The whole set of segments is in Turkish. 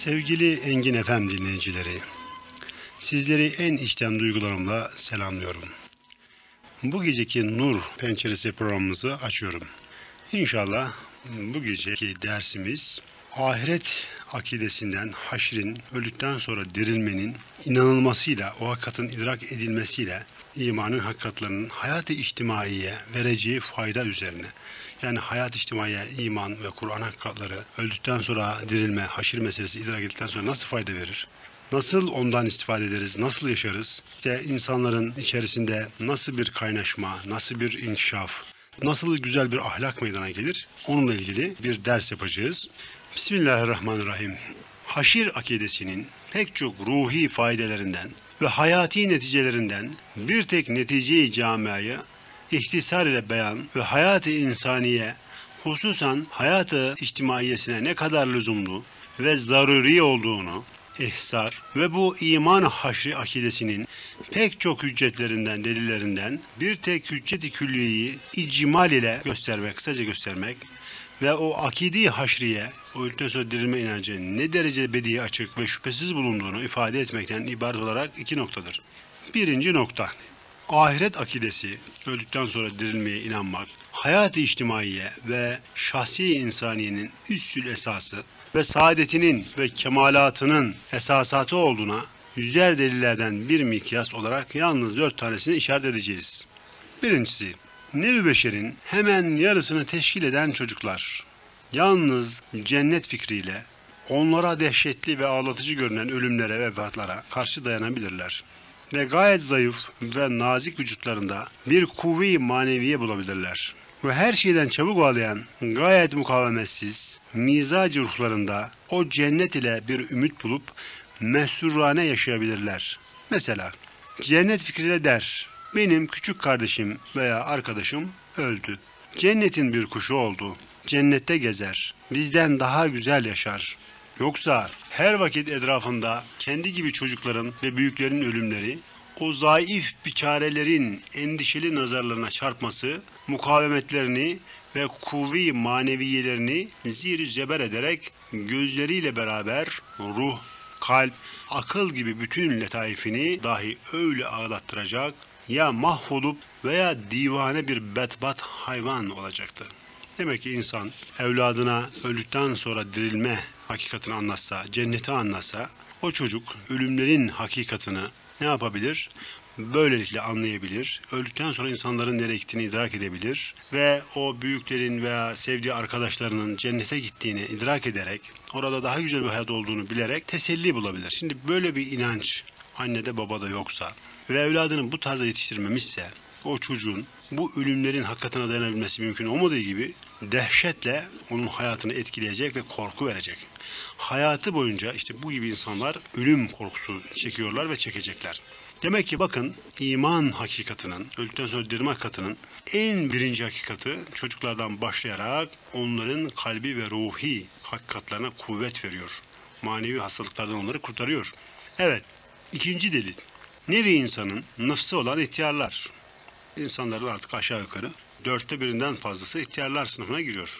Sevgili Engin FM dinleyicileri, sizleri en içten duygularımla selamlıyorum. Bu geceki Nur Penceresi programımızı açıyorum. İnşallah bu geceki dersimiz ahiret akidesinden, haşrin, öldükten sonra dirilmenin inanılmasıyla, o hakikatin idrak edilmesiyle imanın hakikatlerinin hayat-ı içtimaiye vereceği fayda üzerine. Yani hayat-ı içtimaiye, iman ve Kur'an hakikatleri öldükten sonra dirilme, haşir meselesi idrak edildikten sonra nasıl fayda verir? Nasıl ondan istifade ederiz, nasıl yaşarız? İşte insanların içerisinde nasıl bir kaynaşma, nasıl bir inkişaf, nasıl güzel bir ahlak meydana gelir? Onunla ilgili bir ders yapacağız. Bismillahirrahmanirrahim. Haşir akidesinin pek çok ruhi faydelerinden ve hayati neticelerinden bir tek netice-i camiaya ihtisar ile beyan ve hayat-ı insaniye, hususan hayat-ı içtimaiyesine ne kadar lüzumlu ve zaruri olduğunu ihsar ve bu iman haşri akidesinin pek çok hüccetlerinden, delillerinden bir tek hüccet-i külliyeyi icmal ile göstermek, kısaca göstermek ve o akidi haşriye, o öldükten sonra dirilme inancı ne derece bedi açık ve şüphesiz bulunduğunu ifade etmekten ibaret olarak iki noktadır. Birinci nokta, ahiret akidesi, öldükten sonra dirilmeye inanmak, hayat-ı içtimaiye ve şahsi insaniyenin üssül esası ve saadetinin ve kemalatının esasatı olduğuna yüzer delillerden bir mikyas olarak yalnız 4 tanesini işaret edeceğiz. Birincisi, nev-i beşerin hemen yarısını teşkil eden çocuklar, yalnız cennet fikriyle onlara dehşetli ve ağlatıcı görünen ölümlere ve vefatlara karşı dayanabilirler ve gayet zayıf ve nazik vücutlarında bir kuvve-i maneviye bulabilirler. Ve her şeyden çabuk ağlayan, gayet mukavemetsiz, mizacı ruhlarında o cennet ile bir ümit bulup mesurrane yaşayabilirler. Mesela cennet fikriyle der, benim küçük kardeşim veya arkadaşım öldü. Cennetin bir kuşu oldu, cennette gezer, bizden daha güzel yaşar. Yoksa her vakit etrafında kendi gibi çocukların ve büyüklerin ölümleri, o zayıf biçarelerin endişeli nazarlarına çarpması, mukavemetlerini ve kuvve-i maneviyelerini zir-i zeber ederek gözleriyle beraber ruh, kalp, akıl gibi bütün letaifini dahi öyle ağlattıracak, ya mahvolup veya divane bir bedbat hayvan olacaktı. Demek ki insan evladına öldükten sonra dirilme hakikatini anlatsa, cenneti anlatsa, o çocuk ölümlerin hakikatini ne yapabilir? Böylelikle anlayabilir. Öldükten sonra insanların nereye gittiğini idrak edebilir ve o büyüklerin veya sevdiği arkadaşlarının cennete gittiğini idrak ederek, orada daha güzel bir hayat olduğunu bilerek teselli bulabilir. Şimdi böyle bir inanç annede babada yoksa ve evladını bu tarzda yetiştirmemişse, o çocuğun bu ölümlerin hakikatine dayanabilmesi mümkün olmadığı gibi dehşetle onun hayatını etkileyecek ve korku verecek. Hayatı boyunca işte bu gibi insanlar ölüm korkusu çekiyorlar ve çekecekler. Demek ki bakın, iman hakikatinin, öldükten sonra dirilme hakikatinin en birinci hakikati çocuklardan başlayarak onların kalbi ve ruhi hakikatlerine kuvvet veriyor. Manevi hastalıklardan onları kurtarıyor. Evet, ikinci delil. Nevi insanın nıfsı olan ihtiyarlar. İnsanların artık aşağı yukarı 1/4 fazlası ihtiyarlar sınıfına giriyor.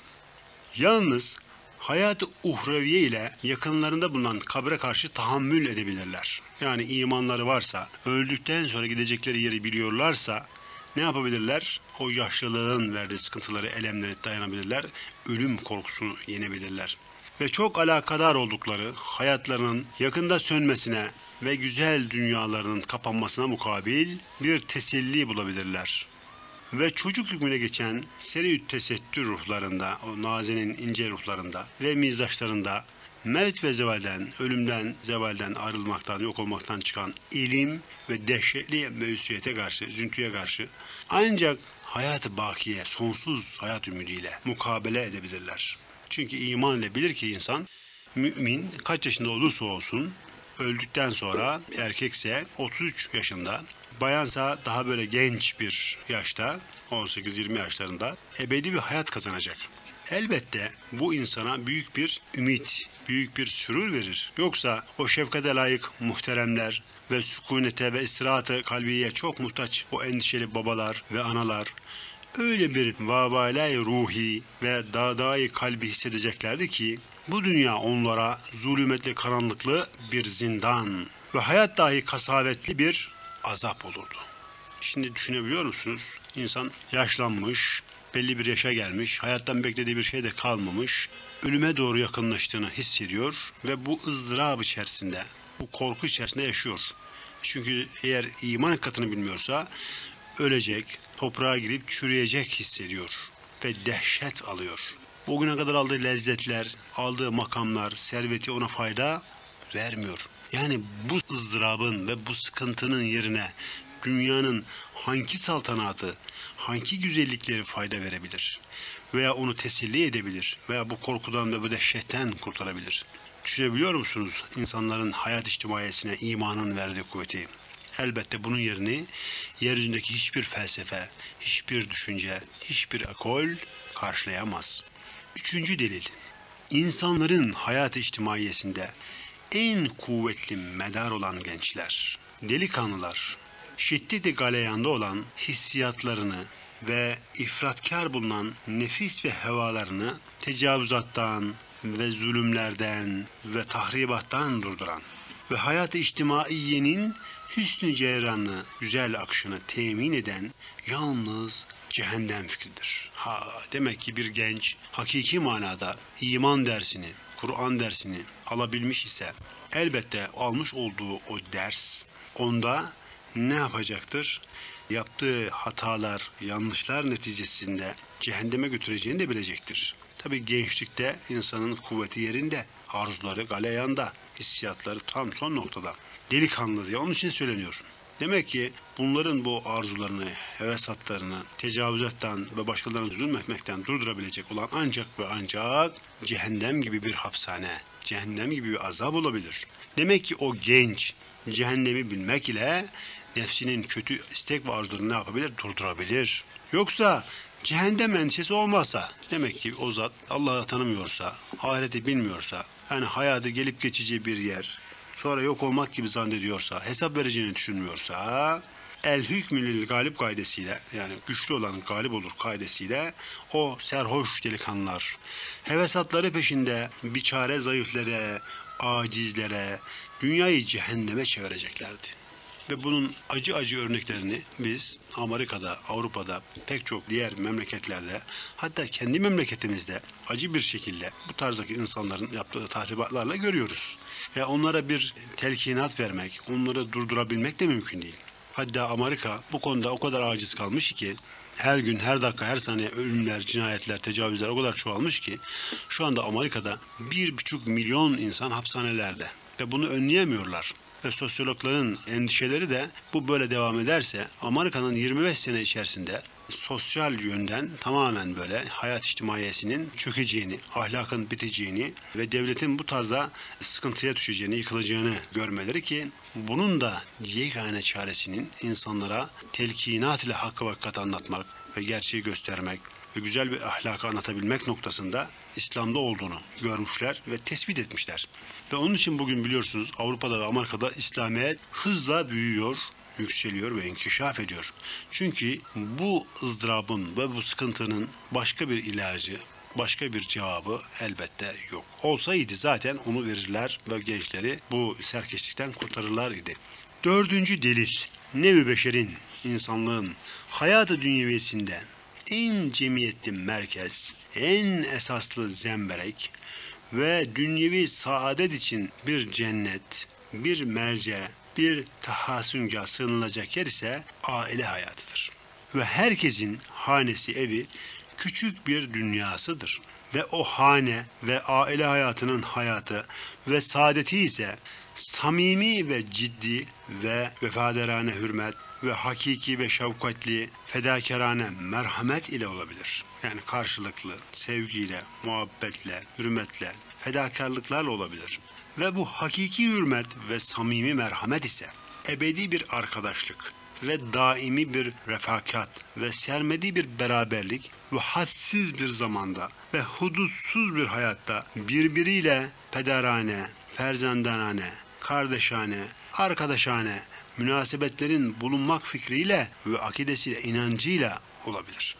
Yalnız hayat-ı uhreviye ile yakınlarında bulunan kabre karşı tahammül edebilirler. Yani imanları varsa, öldükten sonra gidecekleri yeri biliyorlarsa ne yapabilirler? O yaşlılığın verdiği sıkıntıları, elemleri dayanabilirler. Ölüm korkusunu yenebilirler. Ve çok alakadar oldukları hayatlarının yakında sönmesine ve güzel dünyalarının kapanmasına mukabil bir teselli bulabilirler. Ve çocuk hükmüne geçen seri-ü tesettür ruhlarında, o nazenin ince ruhlarında ve mizaçlarında mevt ve zevalden, ölümden, zevalden ayrılmaktan, yok olmaktan çıkan ilim ve dehşetli mevsiyete karşı, üzüntüye karşı ancak hayat-ı bakiye, sonsuz hayat ümidiyle mukabele edebilirler. Çünkü iman ile bilir ki insan, mümin kaç yaşında olursa olsun, öldükten sonra erkekse 33 yaşında, bayansa daha böyle genç bir yaşta, 18-20 yaşlarında ebedi bir hayat kazanacak. Elbette bu insana büyük bir ümit, büyük bir sürur verir. Yoksa o şefkate layık muhteremler ve sükunete ve istirahat-ı kalbiye çok muhtaç o endişeli babalar ve analar öyle bir vabalay ruhi ve dadai kalbi hissedeceklerdi ki Bu dünya onlara zulümetli, karanlıklı bir zindan ve hayat dahi kasavetli bir azap olurdu. Şimdi düşünebiliyor musunuz? İnsan yaşlanmış, belli bir yaşa gelmiş, hayattan beklediği bir şey de kalmamış, ölüme doğru yakınlaştığını hissediyor ve bu ızdırap içerisinde, bu korku içerisinde yaşıyor. Çünkü eğer iman hakikatini bilmiyorsa ölecek, toprağa girip çürüyecek hissediyor ve dehşet alıyor. Bugüne kadar aldığı lezzetler, aldığı makamlar, serveti ona fayda vermiyor. Yani bu ızdırabın ve bu sıkıntının yerine dünyanın hangi saltanatı, hangi güzellikleri fayda verebilir? Veya onu teselli edebilir veya bu korkudan ve bu dehşetten kurtarabilir. Düşünebiliyor musunuz insanların hayat içtimaiyesine imanın verdiği kuvveti? Elbette bunun yerini yeryüzündeki hiçbir felsefe, hiçbir düşünce, hiçbir ekol karşılayamaz. Üçüncü delil, insanların hayat içtimaiyesinde en kuvvetli medar olan gençler, delikanlılar, şiddeti galeyanda olan hissiyatlarını ve ifratkar bulunan nefis ve hevalarını tecavüzattan ve zulümlerden ve tahribattan durduran ve hayat-ı içtimaiyenin hüsnü ceyranını, güzel akışını temin eden yalnız cehennem fikridir. Demek ki bir genç hakiki manada iman dersini, Kur'an dersini alabilmiş ise elbette almış olduğu o ders onda ne yapacaktır? Yaptığı hatalar, yanlışlar neticesinde cehenneme götüreceğini de bilecektir. Tabii gençlikte insanın kuvveti yerinde, arzuları galeyanda, hissiyatları tam son noktada. Delikanlı diye onun için söyleniyor. Demek ki bunların bu arzularını, hevesatlarını tecavüzattan ve başkalarına zulmetmekten durdurabilecek olan ancak ve ancak cehennem gibi bir hapishane, cehennem gibi bir azap olabilir. Demek ki o genç cehennemi bilmek ile nefsinin kötü istek ve arzularını ne yapabilir? Durdurabilir. Yoksa cehennem endişesi olmazsa demek ki o zat Allah'ı tanımıyorsa, ahireti bilmiyorsa, yani hayatı gelip geçici bir yer, sonra yok olmak gibi zannediyorsa, hesap vereceğini düşünmüyorsa, el hükmülül galip kaidesiyle, yani güçlü olan galip olur kaidesiyle o serhoş delikanlılar hevesatları peşinde biçare zayıflere, acizlere, dünyayı cehenneme çevireceklerdi. Ve bunun acı acı örneklerini biz Amerika'da, Avrupa'da, pek çok diğer memleketlerde, hatta kendi memleketimizde acı bir şekilde bu tarzdaki insanların yaptığı tahribatlarla görüyoruz. Ve onlara bir telkinat vermek, onları durdurabilmek de mümkün değil. Hatta Amerika bu konuda o kadar aciz kalmış ki, her gün, her dakika, her saniye ölümler, cinayetler, tecavüzler o kadar çoğalmış ki, şu anda Amerika'da 1,5 milyon insan hapishanelerde ve bunu önleyemiyorlar. Ve sosyologların endişeleri de bu böyle devam ederse Amerika'nın 25 sene içerisinde sosyal yönden tamamen böyle hayat içtimaiyesinin çökeceğini, ahlakın biteceğini ve devletin bu tarzda sıkıntıya düşeceğini, yıkılacağını görmeleri ki bunun da yegane çaresinin insanlara telkinat ile hakkı ve hakikati anlatmak ve gerçeği göstermek ve güzel bir ahlakı anlatabilmek noktasında İslam'da olduğunu görmüşler ve tespit etmişler. Ve onun için bugün biliyorsunuz Avrupa'da ve Amerika'da İslamiyet hızla büyüyor, yükseliyor ve inkişaf ediyor. Çünkü bu ızdırabın ve bu sıkıntının başka bir ilacı, başka bir cevabı elbette yok. Olsaydı zaten onu verirler ve gençleri bu serkeşlikten kurtarırlar idi. Dördüncü delil, nev-i beşerin, insanlığın hayatı dünyevisinde en cemiyetli merkez, en esaslı zemberek ve dünyevi saadet için bir cennet, bir merce, bir tahassüngâh sığınılacak yer ise aile hayatıdır. Ve herkesin hanesi, evi küçük bir dünyasıdır. Ve o hane ve aile hayatının hayatı ve saadeti ise samimi ve ciddi ve vefadarane hürmet ve hakiki ve şefkatli, fedakarane merhamet ile olabilir. Yani karşılıklı, sevgiyle, muhabbetle, hürmetle, fedakarlıklarla olabilir. Ve bu hakiki hürmet ve samimi merhamet ise ebedi bir arkadaşlık ve daimi bir refakat ve sermedi bir beraberlik ve hadsiz bir zamanda ve hudutsuz bir hayatta birbiriyle pederane, ferzandanane, kardeşane, arkadaşane münasebetlerin bulunmak fikriyle ve akidesiyle, inancıyla olabilir.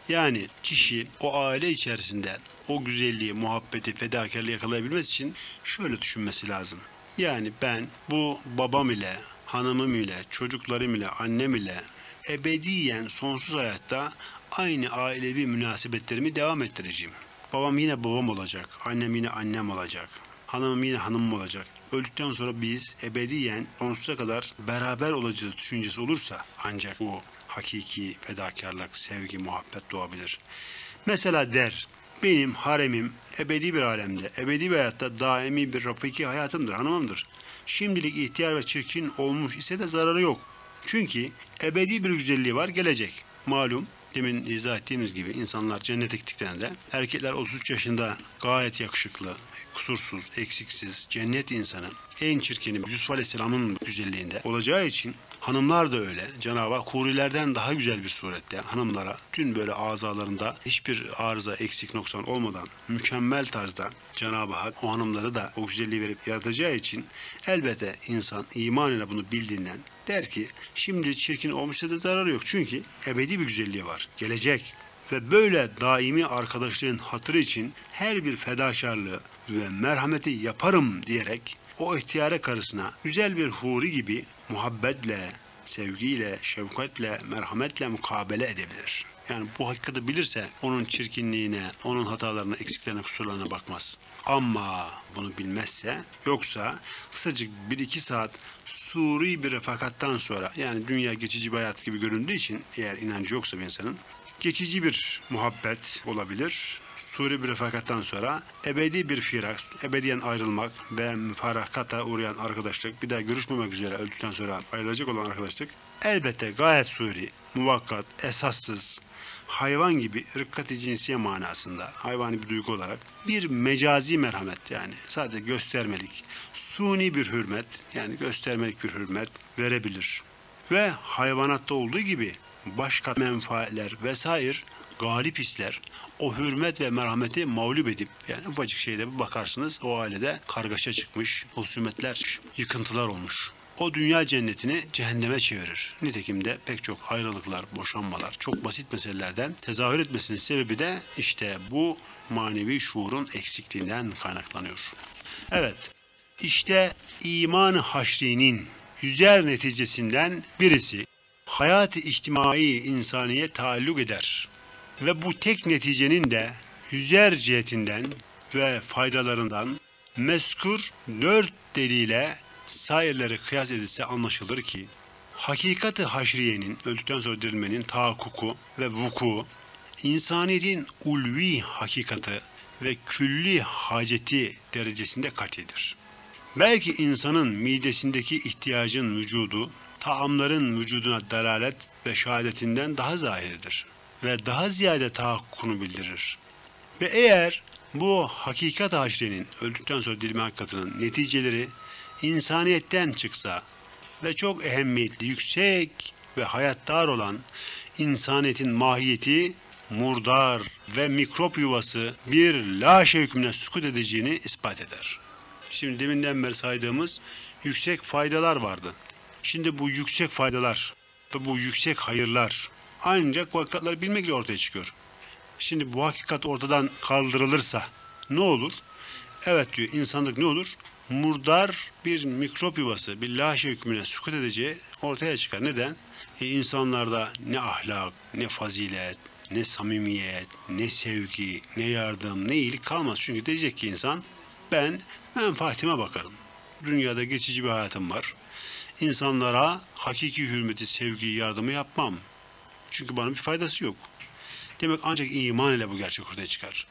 Yani kişi o aile içerisinde o güzelliği, muhabbeti, fedakarlığı yakalayabilmesi için şöyle düşünmesi lazım. Yani ben bu babam ile, hanımım ile, çocuklarım ile, annem ile ebediyen sonsuz hayatta aynı ailevi münasebetlerimi devam ettireceğim. Babam yine babam olacak, annem yine annem olacak, hanımım yine hanımım olacak. Öldükten sonra biz ebediyen sonsuza kadar beraber olacağız düşüncesi olursa ancak bu hakiki fedakarlık, sevgi, muhabbet doğabilir. Mesela der, benim haremim ebedi bir alemde, ebedi bir hayatta daimi bir rafiki hayatımdır, hanımımdır. Şimdilik ihtiyar ve çirkin olmuş ise de zararı yok. Çünkü ebedi bir güzelliği var, gelecek. Malum, demin izah ettiğimiz gibi insanlar cennete gittiklerinde erkekler 33 yaşında gayet yakışıklı, kusursuz, eksiksiz, cennet insanı, en çirkini Yusuf Aleyhisselam'ın güzelliğinde olacağı için hanımlar da öyle. Cenab-ı Hak hurilerden daha güzel bir surette hanımlara tüm böyle azalarında hiçbir arıza, eksik, noksan olmadan mükemmel tarzda Cenab-ı Hak o hanımlara da o güzelliği verip yaratacağı için elbette insan iman ile bunu bildiğinden der ki şimdi çirkin olmuşsa da zararı yok. Çünkü ebedi bir güzelliği var. Gelecek. Ve böyle daimi arkadaşlığın hatırı için her bir fedakarlığı ve merhameti yaparım diyerek o ihtiyare karısına güzel bir huri gibi muhabbetle, sevgiyle, şefkatle, merhametle mukabele edebilir. Yani bu hakikati bilirse onun çirkinliğine, onun hatalarına, eksiklerine, kusurlarına bakmaz. Ama bunu bilmezse, yoksa kısacık 1-2 saat suri bir refakattan sonra, yani dünya geçici bir hayat gibi göründüğü için eğer inancı yoksa bir insanın, geçici bir muhabbet olabilir. Suri bir refakattan sonra ebedi bir firak, ebediyen ayrılmak ve müfarakata uğrayan arkadaşlık, bir daha görüşmemek üzere öldükten sonra ayrılacak olan arkadaşlık elbette gayet suri, muvakkat, esassız, hayvan gibi rıkkati cinsiye manasında, hayvani bir duygu olarak bir mecazi merhamet, yani sadece göstermelik, suni bir hürmet, yani göstermelik bir hürmet verebilir. Ve hayvanatta olduğu gibi başka menfaatler vesaire galip hisler o hürmet ve merhameti mağlup edip, yani ufacık şeyde bir bakarsınız o ailede kargaşa çıkmış, husumetler, yıkıntılar olmuş. O dünya cennetini cehenneme çevirir. Nitekim de pek çok ayrılıklar, boşanmalar, çok basit meselelerden tezahür etmesinin sebebi de işte bu manevi şuurun eksikliğinden kaynaklanıyor. Evet, işte iman-ı haşrinin yüzer neticesinden birisi hayat-ı içtimai insaniye taalluk eder. Ve bu tek neticenin de yüzer cihetinden ve faydalarından mezkur 4 delile sairleri kıyas edilse anlaşılır ki hakikat-ı haşriyenin, öldükten sonra dirilmenin tahakkuku ve vuku, insaniyetin ulvi hakikati ve külli haceti derecesinde katidir. Belki insanın midesindeki ihtiyacın vücudu, taamların vücuduna dalalet ve şehadetinden daha zahirdir ve daha ziyade tahakkukunu bildirir. Ve eğer bu hakikat haşrinin, öldükten sonra dirilme hakikatinin neticeleri insaniyetten çıksa ve çok ehemmiyetli, yüksek ve hayattar olan insaniyetin mahiyeti murdar ve mikrop yuvası bir laşe hükmüne sükut edeceğini ispat eder. Şimdi deminden beri saydığımız yüksek faydalar vardı. Şimdi bu yüksek faydalar ve bu yüksek hayırlar ancak bu hakikatleri bilmekle ortaya çıkıyor. Şimdi bu hakikat ortadan kaldırılırsa ne olur? Evet diyor, insanlık ne olur? Murdar bir mikrop yuvası, bir laşe hükmüne sükut edeceği ortaya çıkar. Neden? İnsanlarda ne ahlak, ne fazilet, ne samimiyet, ne sevgi, ne yardım, ne iyilik kalmaz. Çünkü diyecek ki insan, ben menfaatime bakarım. Dünyada geçici bir hayatım var. İnsanlara hakiki hürmeti, sevgiyi, yardımı yapmam. Çünkü bana bir faydası yok. Demek ancak iman ile bu gerçek ortaya çıkar.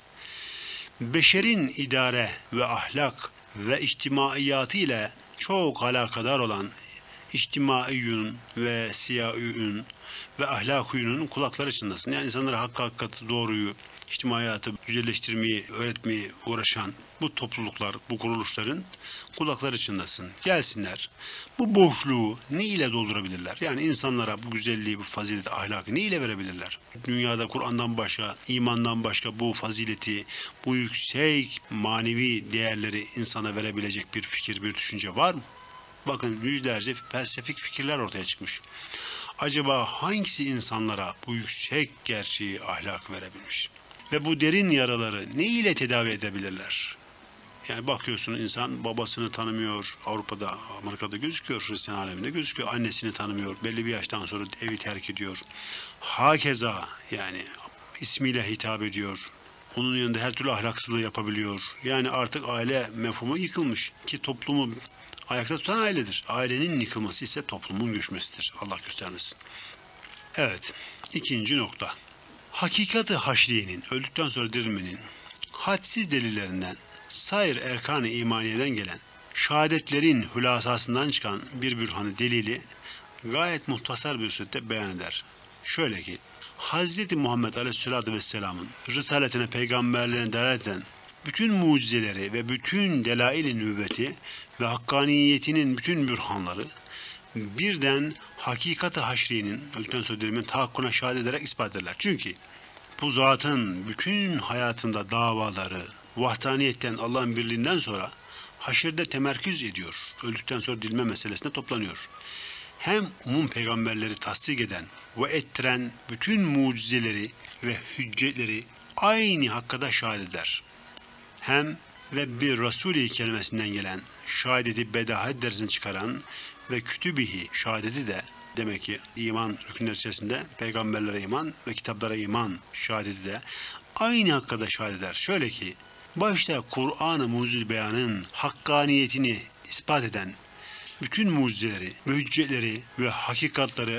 Beşerin idare ve ahlak ve içtimaiyatı ile çok alakadar olan içtimaiyün ve siyaiyün ve ahlakiyünün kulakları çınlasın. Yani insanlara hakkı, hakikati, doğruyu, içtimaiyatı güzelleştirmeyi, öğretmeyi uğraşan bu topluluklar, bu kuruluşların kulakları çınlasın. Gelsinler. Bu boşluğu ne ile doldurabilirler? Yani insanlara bu güzelliği, bu fazileti, ahlakı ne ile verebilirler? Dünyada Kur'an'dan başka, imandan başka bu fazileti, bu yüksek manevi değerleri insana verebilecek bir fikir, bir düşünce var mı? Bakın yüzlerce felsefik fikirler ortaya çıkmış. Acaba hangisi insanlara bu yüksek gerçeği ahlak verebilmiş? Ve bu derin yaraları ne ile tedavi edebilirler? Yani bakıyorsun insan babasını tanımıyor, Avrupa'da, Amerika'da gözüküyor, Hristiyan aleminde gözüküyor. Annesini tanımıyor, belli bir yaştan sonra evi terk ediyor. Hakeza yani ismiyle hitap ediyor. Onun yanında her türlü ahlaksızlığı yapabiliyor. Yani artık aile mefhumu yıkılmış ki toplumu ayakta tutan ailedir. Ailenin yıkılması ise toplumun göçmesidir. Allah göstermesin. Evet, ikinci nokta. Hakikat-ı haşriyenin, öldükten sonra dirilmenin hadsiz delillerinden, sair erkan-ı imaniyeden gelen, şehadetlerin hülasasından çıkan bir bürhanı delili gayet muhtasar bir surette beyan eder. Şöyle ki, Hz. Muhammed Aleyhisselatü Vesselam'ın risaletine, peygamberlerine delalet eden bütün mucizeleri ve bütün delail-i nübüvveti ve hakkaniyetinin bütün bürhanları birden hakikat-ı haşriyenin, öldükten sonra dirilmenin tahakkuna şehadet ederek ispat ederler. Çünkü bu zatın bütün hayatında davaları, vahdaniyetten, Allah'ın birliğinden sonra haşirde temerküz ediyor. Öldükten sonra dirilme meselesine toplanıyor. Hem umum peygamberleri tasdik eden ve ettiren bütün mucizeleri ve hüccetleri aynı hakkada şahit eder. Hem ve bir Resul-i kelimesinden gelen şahadeti bedahet dersini çıkaran ve kütübihi şahadeti de demek ki iman rükünler içerisinde peygamberlere iman ve kitaplara iman şahadeti de aynı hakkada şahit eder. Şöyle ki başta Kur'an-ı Mucizül Beyan'ın hakkaniyetini ispat eden bütün mucizeleri, mühüccetleri ve hakikatları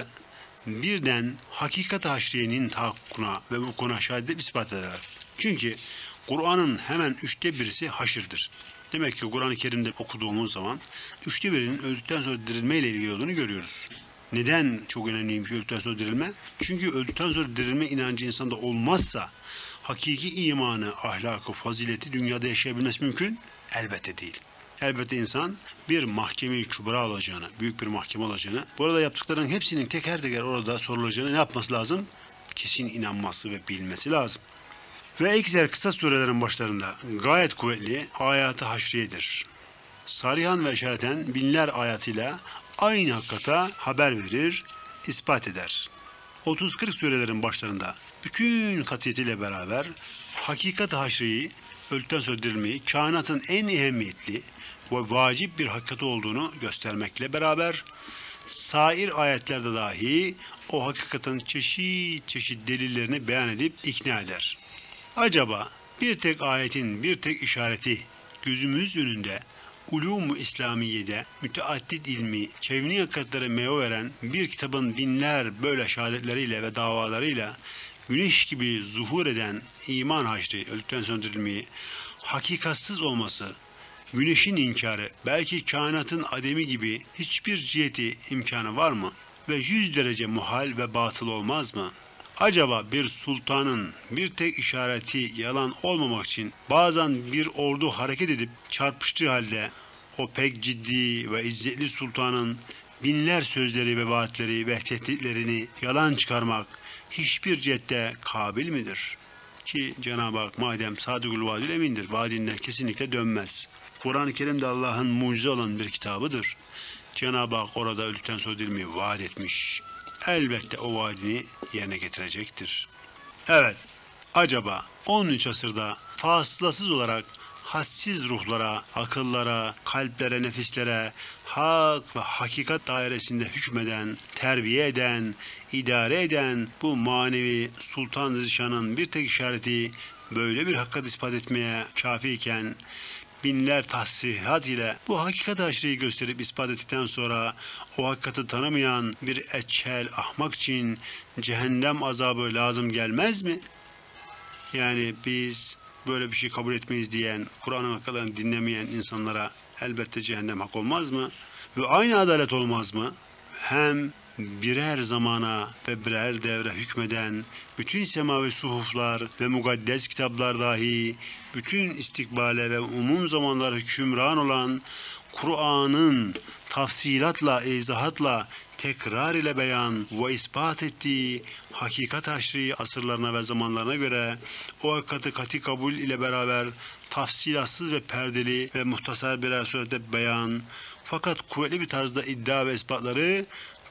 birden hakikat-ı haşriyenin tahakkuna ve vukuna şahit edip ispat ederler. Çünkü Kur'an'ın hemen 1/3'isi haşirdir. Demek ki Kur'an-ı Kerim'de okuduğumuz zaman 1/3'inin öldükten sonra dirilmeyle ilgili olduğunu görüyoruz. Neden çok önemliymiş öldükten sonra dirilme? Çünkü öldükten sonra dirilme inancı insanda olmazsa hakiki imanı, ahlakı, fazileti dünyada yaşayabilmesi mümkün? Elbette değil. Elbette insan bir mahkeme-i kübra olacağını, büyük bir mahkeme olacağını, burada yaptıklarının hepsinin teker teker orada sorulacağını ne yapması lazım? Kesin inanması ve bilmesi lazım. Ve ekser kısa surelerin başlarında gayet kuvvetli ayat-ı haşriyedir. Sarihan ve işareten binler ayatıyla aynı hakikata haber verir, ispat eder. 30-40 surelerin başlarında bütün katiyetiyle beraber hakikat-ı haşriyi, öldükten sonra dirilmeyi, kainatın en ehemmiyetli ve vacip bir hakikati olduğunu göstermekle beraber sair ayetlerde dahi o hakikatin çeşit çeşit delillerini beyan edip ikna eder. Acaba bir tek ayetin bir tek işareti gözümüz önünde ulûm-u İslamiye'de müteaddit ilmi, kevni hakikatlere meyve veren bir kitabın binler böyle şehadetleriyle ve davalarıyla güneş gibi zuhur eden iman haşri, öldükten sonra dirilmeyi, hakikatsız olması, güneşin inkarı, belki kainatın ademi gibi hiçbir ciheti imkanı var mı? Ve 100 derece muhal ve batıl olmaz mı? Acaba bir sultanın bir tek işareti yalan olmamak için bazen bir ordu hareket edip çarpıştığı halde o pek ciddi ve izzetli sultanın binler sözleri ve vaatleri ve tehditlerini yalan çıkarmak hiçbir cihette kabil midir? Ki Cenab-ı Hak madem sadıkul vadül emindir, vaadinden kesinlikle dönmez. Kur'an-ı Kerim de Allah'ın mucize olan bir kitabıdır. Cenab-ı Hak orada öldükten sonra dirilmeyi vaat etmiş. Elbette o vaadini yerine getirecektir. Evet, acaba 13 asırda fasılasız olarak hassiz ruhlara, akıllara, kalplere, nefislere, hak ve hakikat dairesinde hükmeden, terbiye eden, idare eden bu manevi Sultan Zişan'ın bir tek işareti böyle bir hakikat ispat etmeye kafiyken binler tahsihat ile bu hakikat aşırıyı gösterip ispat ettikten sonra o hakikati tanımayan bir etçel ahmak için cehennem azabı lazım gelmez mi? Yani biz böyle bir şey kabul etmeyiz diyen, Kur'an'ın hakikatlerini dinlemeyen insanlara elbette cehennem hak olmaz mı? Ve aynı adalet olmaz mı? Hem birer zamana ve birer devre hükmeden bütün semavi suhuflar ve mukaddes kitaplar dahi bütün istikbale ve umum zamanlar hükümran olan Kur'an'ın tafsilatla, izahatla, tekrar ile beyan ve ispat ettiği hakikat haşri asırlarına ve zamanlarına göre o hakikati kati kabul ile beraber tafsilatsız ve perdeli ve muhtasar birer surette beyan fakat kuvvetli bir tarzda iddia ve ispatları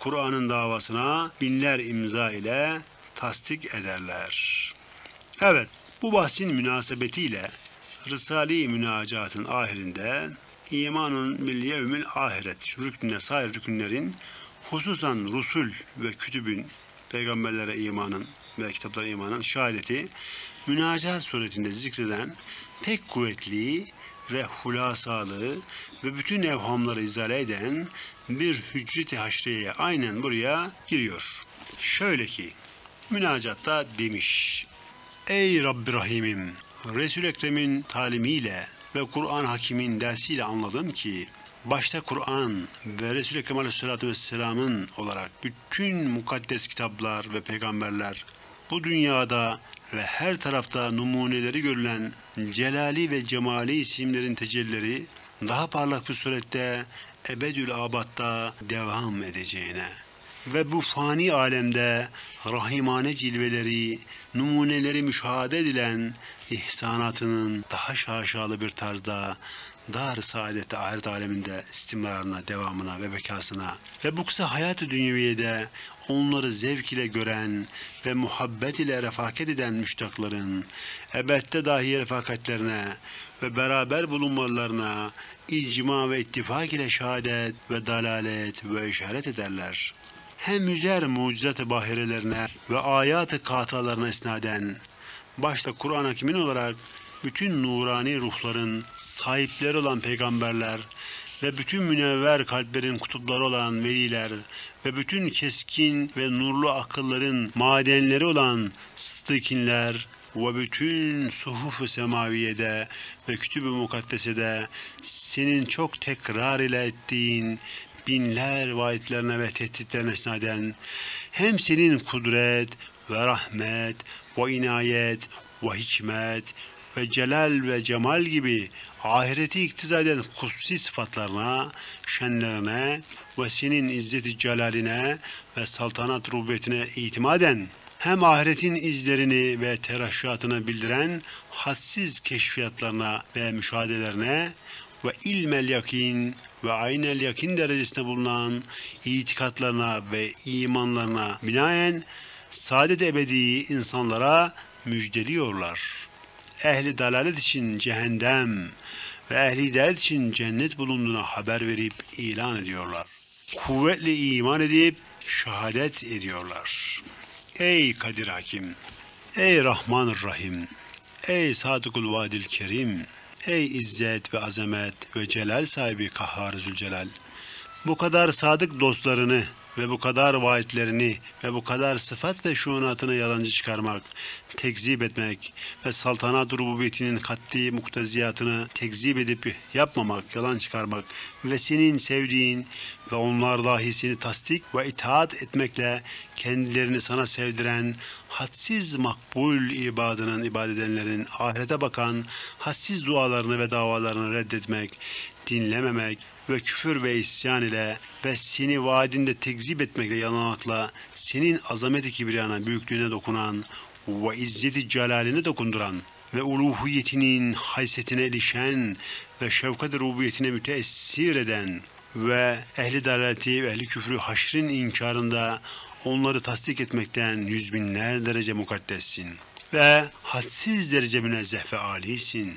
Kur'an'ın davasına binler imza ile tasdik ederler. Evet, bu bahsin münasebetiyle Risale-i Münacat'ın ahirinde imanun bil yevmil ahiret rüknüne sair rükünlerin hususan Rusul ve kütübün peygamberlere imanın ve kitaplara imanın şehadeti münacat suretinde zikreden pek kuvvetli ve hulasalı ve bütün evhamları izale eden bir hüccet-i haşriyeye aynen buraya giriyor. Şöyle ki, münacatta demiş: Ey Rabbi Rahim'im, Resul-i Ekrem'in talimiyle ve Kur'an Hakim'in dersiyle anladım ki, başta Kur'an ve Resul-i Ekrem Aleyhisselatü Vesselam'ın olarak bütün mukaddes kitaplar ve peygamberler bu dünyada ve her tarafta numuneleri görülen celali ve cemali isimlerin tecellileri daha parlak bir surette ebedül abatta devam edeceğine ve bu fani alemde rahimane cilveleri, numuneleri müşahede edilen ihsanatının daha şaşalı bir tarzda dar-ı saadette ahiret aleminde istimrarına, devamına ve bekasına ve bu kısa hayat-ı dünyeviyede onları zevk ile gören ve muhabbet ile refakat eden müştakların ebedde dahi refakatlerine ve beraber bulunmalarına icma ve ittifak ile şehadet ve dalalet ve işaret ederler. Hem yüzer mucizat-ı bahirelerine ve ayat-ı katalarına esnaden, başta Kur'an Hakim'in olarak bütün nurani ruhların sahipleri olan peygamberler ve bütün münevver kalplerin kutupları olan veliler ve bütün keskin ve nurlu akılların madenleri olan sıddıkinler ve bütün suhuf-ı semaviyede ve kütüb-ü mukaddesede senin çok tekrar ile ettiğin binler vaatlerine ve tehditlerine esnaden hem senin kudret ve rahmet ve inayet ve hikmet ve celal ve cemal gibi ahireti iktiza eden kutsi sıfatlarına, şenlerine ve senin izzet-i celaline ve saltanat rububiyetine itimaden hem ahiretin izlerini ve teraşşuatını bildiren hadsiz keşfiyatlarına ve müşahedelerine ve ilmel yakin ve aynel yakin derecesinde bulunan itikatlarına ve imanlarına binaen saadet ebedi insanlara müjdeliyorlar. Ehli dalalet için cehennem ve ehli hidayet için cennet bulunduğuna haber verip ilan ediyorlar. Kuvvetli iman edip şehadet ediyorlar. Ey Kadir Hakim, ey Rahman-ı Rahim, ey Sadıkul Vadil Kerim, ey İzzet ve Azamet ve Celal sahibi Kahhar-ı Zülcelal, bu kadar sadık dostlarını ve bu kadar vaatlerini ve bu kadar sıfat ve şuunatını yalancı çıkarmak, tekzip etmek ve saltanat rububiyetinin katli mukteziyatını tekzip edip yapmamak, yalan çıkarmak ve senin sevdiğin ve onlar dahi seni tasdik ve itaat etmekle kendilerini sana sevdiren hadsiz makbul ibadının, ibadet edenlerin ahirete bakan hadsiz dualarını ve davalarını reddetmek, dinlememek ve küfür ve isyan ile ve seni vaadinde tekzip etmekle yanılmakla senin azamet-i kibriyana, büyüklüğüne dokunan ve izzet-i celaline dokunduran ve uluhiyetinin haysiyetine erişen ve şefkat-i rububiyetine müteessir eden ve ehli dalaleti ve ehli küfrü haşrin inkarında onları tasdik etmekten yüz binler derece mukaddessin ve hadsiz derece münezzeh ve âlisin.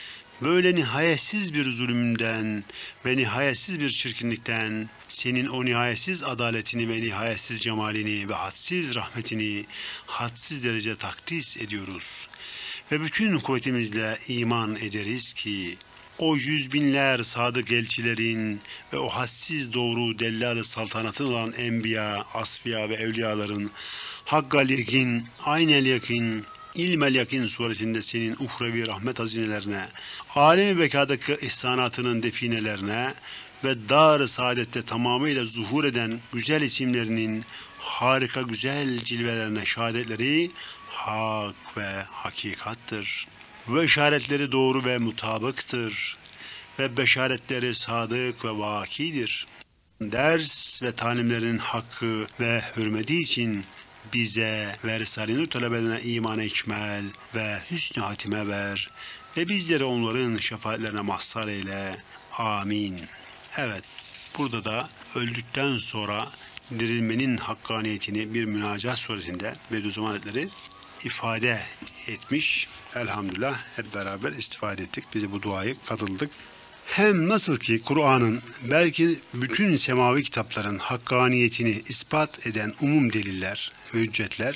Böyle nihayetsiz bir zulümden ve nihayetsiz bir çirkinlikten senin o nihayetsiz adaletini ve nihayetsiz cemalini ve hadsiz rahmetini hadsiz derece takdis ediyoruz. Ve bütün kuvvetimizle iman ederiz ki o yüz binler sadık elçilerin ve o hadsiz doğru dellal-ı saltanatın olan enbiya, asfiya ve evliyaların hakkal yakin, aynel yakin, ilmel yakin suretinde senin uhrevi rahmet hazinelerine, alem-i bekadaki ihsanatının definelerine ve dar-ı saadette tamamıyla zuhur eden güzel isimlerinin harika güzel cilvelerine şehadetleri hak ve hakikattır. Ve işaretleri doğru ve mutabıktır. Ve beşaretleri sadık ve vakidir. Ders ve talimlerin hakkı ve hürmeti için bize ve Risale-i talebelerine iman-ı ikmal ve hüsnü hatime ver ve bizleri onların şefaatlerine mazhar eyle. Amin. Evet, burada da öldükten sonra dirilmenin hakkaniyetini bir münacat suresinde Bediüzzaman Hazretleri ifade etmiş. Elhamdülillah hep beraber istifade ettik. Biz de bu duayı katıldık. Hem nasıl ki Kur'an'ın belki bütün semavi kitapların hakkaniyetini ispat eden umum deliller ve hüccetler,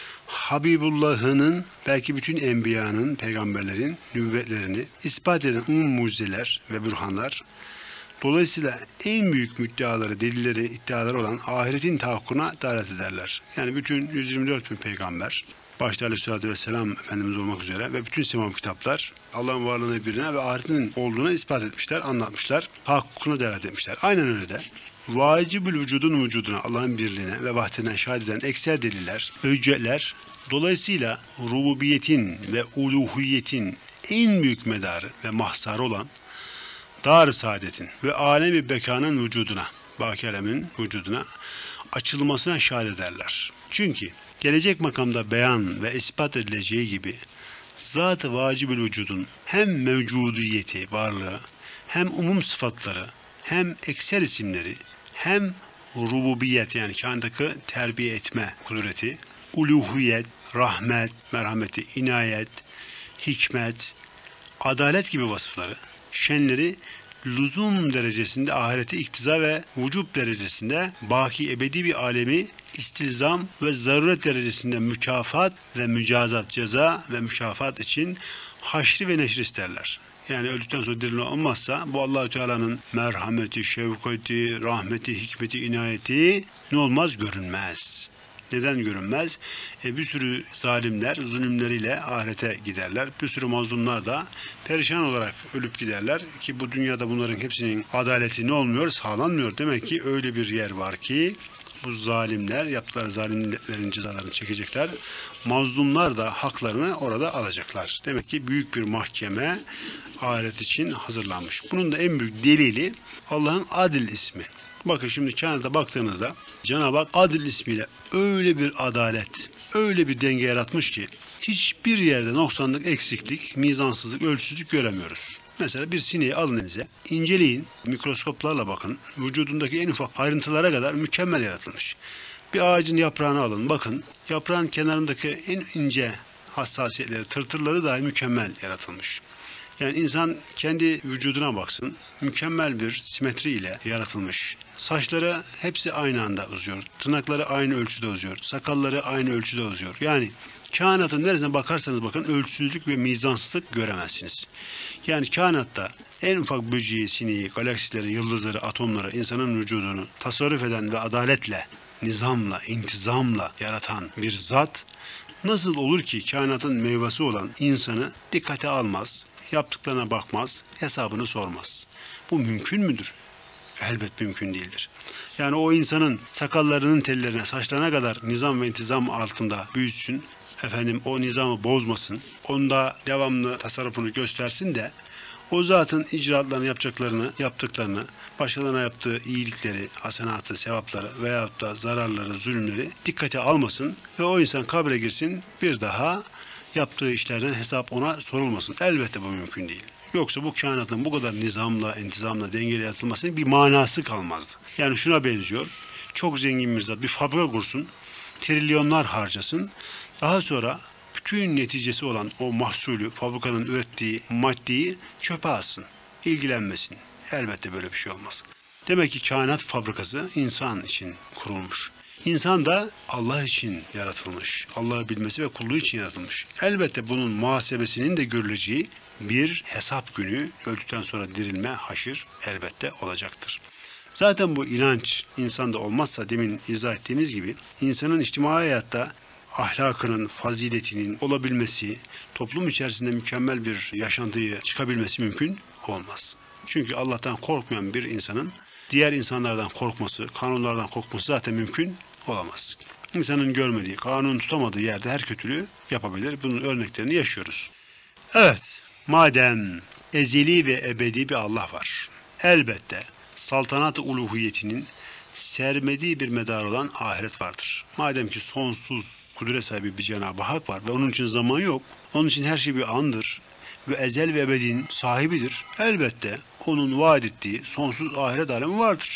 Habibullah'ının belki bütün enbiyanın, peygamberlerin nübüvvetlerini ispat eden umum mucizeler ve bürhanlar, dolayısıyla en büyük müddeaları, delilleri, iddiaları olan ahiretin tahakkukuna davet ederler. Yani bütün 124 bin peygamber, başta Aleyhisselatü Vesselam Efendimiz olmak üzere ve bütün semavi kitaplar Allah'ın varlığını birine ve ahiretin olduğuna ispat etmişler, anlatmışlar, tahakkukuna davet etmişler. Aynen öyle de vacibül vücudun vücuduna, Allah'ın birliğine ve vahdine şahit eden eksel deliller ve hüccetler, dolayısıyla rububiyetin ve uluhiyetin en büyük medarı ve mahsarı olan Dar-ı Saadet'in ve alemi bekanın vücuduna, baki alemin vücuduna açılmasına şahit ederler. Çünkü gelecek makamda beyan ve ispat edileceği gibi zat-ı vacibül vücudun hem mevcudiyeti, varlığı, hem umum sıfatları, hem ekser isimleri, hem rububiyet yani kainattaki terbiye etme kudreti, uluhiyet, rahmet, merhameti, inayet, hikmet, adalet gibi vasıfları, şenleri lüzum derecesinde ahireti iktiza ve vücub derecesinde baki ebedi bir alemi istilzam ve zaruret derecesinde mükafat ve mücazat, ceza ve mükafat için haşri ve neşri isterler. Yani öldükten sonra dirilme olmazsa bu Allah-u Teala'nın merhameti, şefkati, rahmeti, hikmeti, inayeti ne olmaz? Görünmez. Neden görünmez? Bir sürü zalimler zulümleriyle ahirete giderler. Bir sürü mazlumlar da perişan olarak ölüp giderler ki bu dünyada bunların hepsinin adaleti ne olmuyor? Sağlanmıyor. Demek ki öyle bir yer var ki bu zalimler yaptıkları zalimlerin cezalarını çekecekler. Mazlumlar da haklarını orada alacaklar. Demek ki büyük bir mahkeme ahiret için hazırlanmış. Bunun da en büyük delili Allah'ın Adil ismi. Bakın şimdi kainata baktığınızda Cenab-ı Hak Adil ismiyle öyle bir adalet, öyle bir denge yaratmış ki hiçbir yerde noksanlık, eksiklik, mizansızlık, ölçüsüzlük göremiyoruz. Mesela bir sineği alın elinize, inceleyin, mikroskoplarla bakın, vücudundaki en ufak ayrıntılara kadar mükemmel yaratılmış. Bir ağacın yaprağını alın, bakın, yaprağın kenarındaki en ince hassasiyetleri, tırtırları dahi mükemmel yaratılmış. Yani insan kendi vücuduna baksın, mükemmel bir simetri ile yaratılmış. Saçları hepsi aynı anda uzuyor, tırnakları aynı ölçüde uzuyor, sakalları aynı ölçüde uzuyor. Yani kainatın neresine bakarsanız bakın ölçüsüzlük ve mizansızlık göremezsiniz. Yani kainatta en ufak böceği, sineği, galaksileri, yıldızları, atomları, insanın vücudunu tasarruf eden ve adaletle, nizamla, intizamla yaratan bir zat nasıl olur ki kainatın meyvesi olan insanı dikkate almaz, yaptıklarına bakmaz, hesabını sormaz. Bu mümkün müdür? Elbet mümkün değildir. Yani o insanın sakallarının tellerine, saçlarına kadar nizam ve intizam altında büyüsün, o nizamı bozmasın, onda devamlı tasarrufunu göstersin de o zatın icraatlarını yaptıklarını, başkalarına yaptığı iyilikleri, hasenatı, sevapları veyahut da zararları, zulümleri dikkate almasın ve o insan kabre girsin, bir daha yaptığı işlerden hesap ona sorulmasın. Elbette bu mümkün değil. Yoksa bu kainatın bu kadar nizamla, intizamla, dengeli yaratılmasının bir manası kalmazdı. Yani şuna benziyor. Çok zengin bir zat bir fabrika kursun, trilyonlar harcasın. Daha sonra bütün neticesi olan o mahsulü, fabrikanın ürettiği maddeyi çöpe atsın. İlgilenmesin. Elbette böyle bir şey olmaz. Demek ki kainat fabrikası insan için kurulmuş. İnsan da Allah için yaratılmış. Allah'ı bilmesi ve kulluğu için yaratılmış. Elbette bunun muhasebesinin de görüleceği bir hesap günü, öldükten sonra dirilme, haşir elbette olacaktır. Zaten bu inanç insanda olmazsa demin izah ettiğimiz gibi insanın içtimai hayatta ahlakının, faziletinin olabilmesi, toplum içerisinde mükemmel bir yaşantıyı çıkabilmesi mümkün olmaz. Çünkü Allah'tan korkmayan bir insanın diğer insanlardan korkması, kanunlardan korkması zaten mümkün olamaz. İnsanın görmediği, kanun tutamadığı yerde her kötülüğü yapabilir. Bunun örneklerini yaşıyoruz. Evet, madem ezeli ve ebedi bir Allah var, elbette saltanat-ı uluhiyetinin sermediği bir medar olan ahiret vardır. Madem ki sonsuz kudret sahibi bir Cenab-ı Hak var ve onun için zaman yok, onun için her şey bir andır ve ezel ve ebedin sahibidir. Elbette onun vaat ettiği sonsuz ahiret alemi vardır.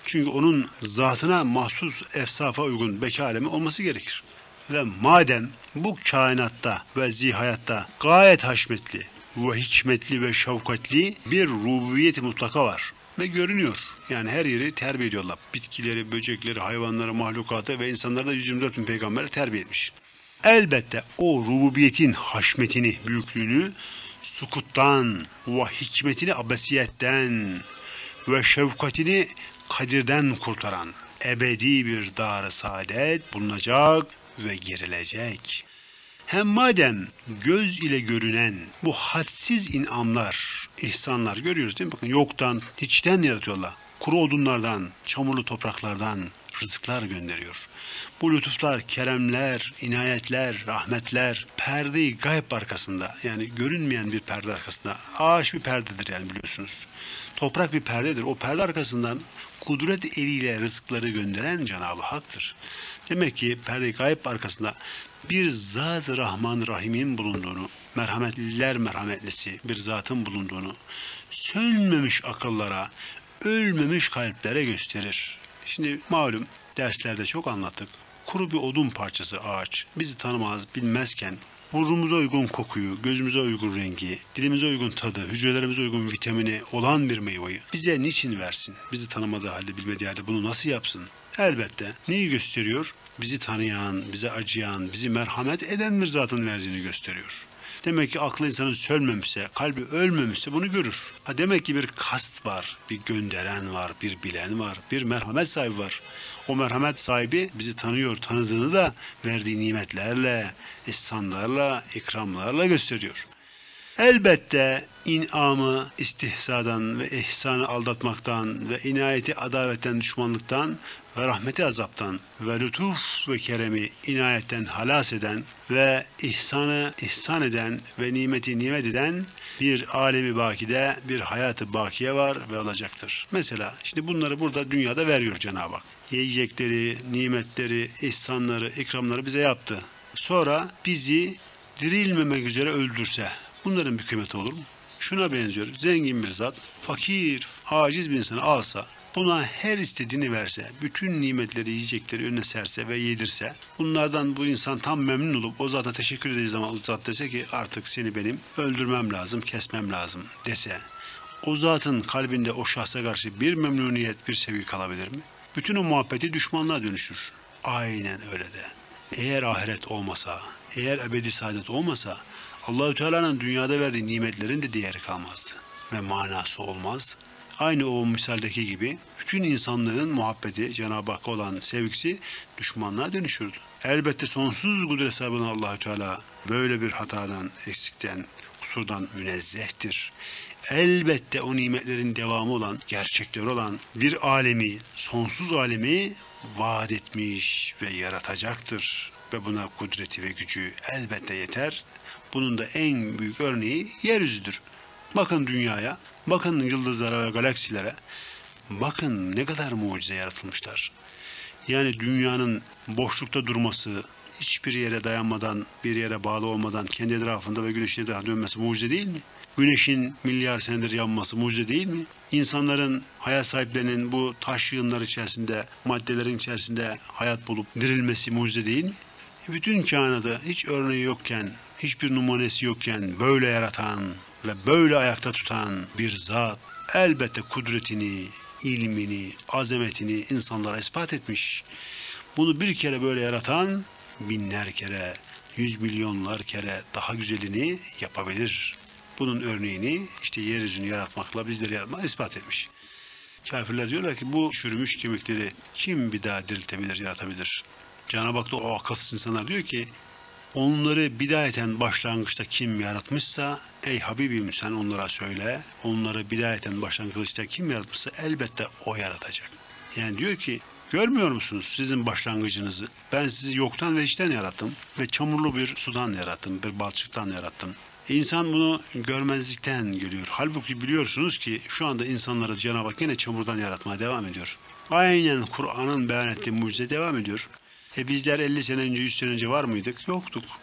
Çünkü onun zatına mahsus efsafa uygun beka alemi olması gerekir. Ve madem bu kainatta ve zihayatta gayet haşmetli ve hikmetli ve şefkatli bir rububiyet-i mutlaka var. Ve görünüyor. Yani her yeri terbiye ediyorlar. Bitkileri, böcekleri, hayvanları, mahlukatı ve insanları da 124 bin peygamberi terbiye etmiş. Elbette o rububiyetin haşmetini, büyüklüğünü sukuttan ve hikmetini abesiyetten ve şefkatini kadirden kurtaran ebedi bir dar-ı saadet bulunacak ve girilecek. Hem madem göz ile görünen bu hadsiz inamlar, ihsanlar görüyoruz değil mi? Bakın yoktan, hiçten yaratıyorlar. Kuru odunlardan, çamurlu topraklardan rızıklar gönderiyor. Bu lütuflar, keremler, inayetler, rahmetler, perde-i gayb arkasında, yani görünmeyen bir perde arkasında, ağaç bir perdedir yani biliyorsunuz. Toprak bir perdedir. O perde arkasından kudret eliyle rızıkları gönderen Cenab-ı Hak'tır. Demek ki perde-i gayb arkasında bir Zat-ı Rahman Rahim'in bulunduğunu, merhametliler merhametlisi bir zatın bulunduğunu, sönmemiş akıllara, ölmemiş kalplere gösterir. Şimdi malum derslerde çok anlattık. Kuru bir odun parçası ağaç bizi tanımaz, bilmezken burnumuza uygun kokuyu, gözümüze uygun rengi, dilimize uygun tadı, hücrelerimize uygun vitamini olan bir meyveyi bize niçin versin? Bizi tanımadığı halde, bilmediği halde bunu nasıl yapsın? Elbette neyi gösteriyor? Bizi tanıyan, bize acıyan, bizi merhamet eden bir zatın verdiğini gösteriyor. Demek ki aklı insanın sönmemişse, kalbi ölmemişse bunu görür. Demek ki bir kast var, bir gönderen var, bir bilen var, bir merhamet sahibi var. O merhamet sahibi bizi tanıyor, tanıdığını da verdiği nimetlerle, ihsanlarla, ikramlarla gösteriyor. Elbette inamı istihzadan ve ihsanı aldatmaktan ve inayeti adavetten, düşmanlıktan ve rahmeti azaptan ve lütuf ve keremi inayetten halas eden ve ihsanı ihsan eden ve nimeti nimet eden bir alemi bakide, bir hayatı bakiye var ve olacaktır. Mesela şimdi bunları burada dünyada veriyor Cenab-ı Hak. Yiyecekleri, nimetleri, ihsanları, ikramları bize yaptı. Sonra bizi dirilmemek üzere öldürse bunların bir kıymeti olur mu? Şuna benziyor. Zengin bir zat, fakir, aciz bir insanı alsa, buna her istediğini verse, bütün nimetleri, yiyecekleri önüne serse ve yedirse, bunlardan bu insan tam memnun olup o zata teşekkür edeceği zaman o zat dese ki artık seni benim öldürmem lazım, kesmem lazım dese, o zatın kalbinde o şahsa karşı bir memnuniyet, bir sevgi kalabilir mi? Bütün o muhabbeti düşmanlığa dönüşür. Aynen öyle de. Eğer ahiret olmasa, eğer ebedi saadet olmasa, Allah-u Teala'nın dünyada verdiği nimetlerin de değeri kalmazdı ve manası olmaz. Aynı o misaldeki gibi bütün insanlığın muhabbeti, Cenab-ı Hakk'a olan sevgisi düşmanlığa dönüşürdü. Elbette sonsuz kudret sahibi olan Allah-u Teala böyle bir hatadan, eksikten, kusurdan münezzehtir. Elbette o nimetlerin devamı olan, gerçekleri olan bir alemi, sonsuz alemi vaat etmiş ve yaratacaktır. Ve buna kudreti ve gücü elbette yeter. Bunun da en büyük örneği yeryüzüdür. Bakın dünyaya, bakın yıldızlara ve galaksilere, bakın ne kadar mucize yaratılmışlar. Yani dünyanın boşlukta durması, hiçbir yere dayanmadan, bir yere bağlı olmadan kendi etrafında ve güneşin etrafında dönmesi mucize değil mi? Güneşin milyar senedir yanması mucize değil mi? İnsanların, hayat sahiplerinin bu taş yığınlar içerisinde, maddelerin içerisinde hayat bulup dirilmesi mucize değil mi? Bütün kainatı hiç örneği yokken, hiçbir numunesi yokken böyle yaratan ve böyle ayakta tutan bir zat elbette kudretini, ilmini, azametini insanlara ispat etmiş. Bunu bir kere böyle yaratan binler kere, 100 milyonlar kere daha güzelini yapabilir. Bunun örneğini işte yeryüzünü yaratmakla bizleri yaratmakla ispat etmiş. Kafirler diyorlar ki bu çürümüş kemikleri kim bir daha diriltebilir, yaratabilir? Cenab-ı Hak da o akılsız insanlar diyor ki onları bidayeten başlangıçta kim yaratmışsa ey Habibim sen onlara söyle. Onları bidayeten başlangıçta kim yaratmışsa elbette o yaratacak. Yani diyor ki görmüyor musunuz sizin başlangıcınızı? Ben sizi yoktan ve hiçten yarattım ve çamurlu bir sudan yarattım, bir balçıktan yarattım. İnsan bunu görmezlikten geliyor. Halbuki biliyorsunuz ki şu anda insanları Cenab-ı Hak yine çamurdan yaratmaya devam ediyor. Aynen Kur'an'ın beyan ettiği mucize devam ediyor. Bizler 50 sene önce, 100 sene önce var mıydık? Yoktuk.